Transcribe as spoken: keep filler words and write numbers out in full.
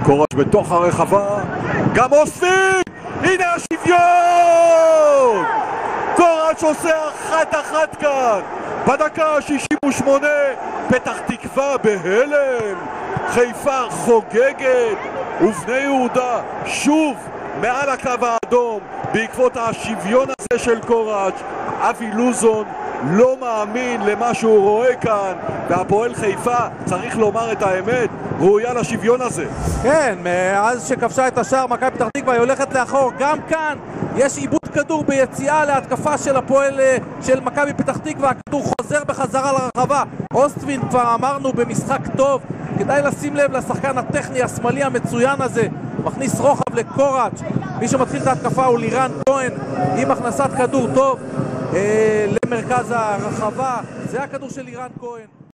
קוראץ' בתוך הרחבה, גם אוספים! הנה השוויון! קוראץ' עושה אחת אחת כאן בדקה ה-שישים ושמונה. פתח תקווה בהלם, חיפה חוגגת, ובני יהודה שוב מעל הקו האדום בעקבות השוויון הזה של קוראץ'. אבי לוזון לא מאמין למה שהוא רואה כאן, והפועל חיפה, צריך לומר את האמת, ראויה לשוויון הזה. כן, מאז שכבשה את השער מכבי פתח תקווה היא הולכת לאחור. גם כאן יש עיבוד כדור ביציאה להתקפה של הפועל של מכבי פתח תקווה. הכדור חוזר בחזרה לרחבה. אוסטווין כבר אמרנו במשחק טוב, כדאי לשים לב לשחקן הטכני השמאלי המצוין הזה, מכניס רוחב לקוראץ'. מי שמתחיל את ההתקפה הוא לירן כהן עם הכנסת כדור טוב אה, למרכז הרחבה. זה הכדור של לירן כהן.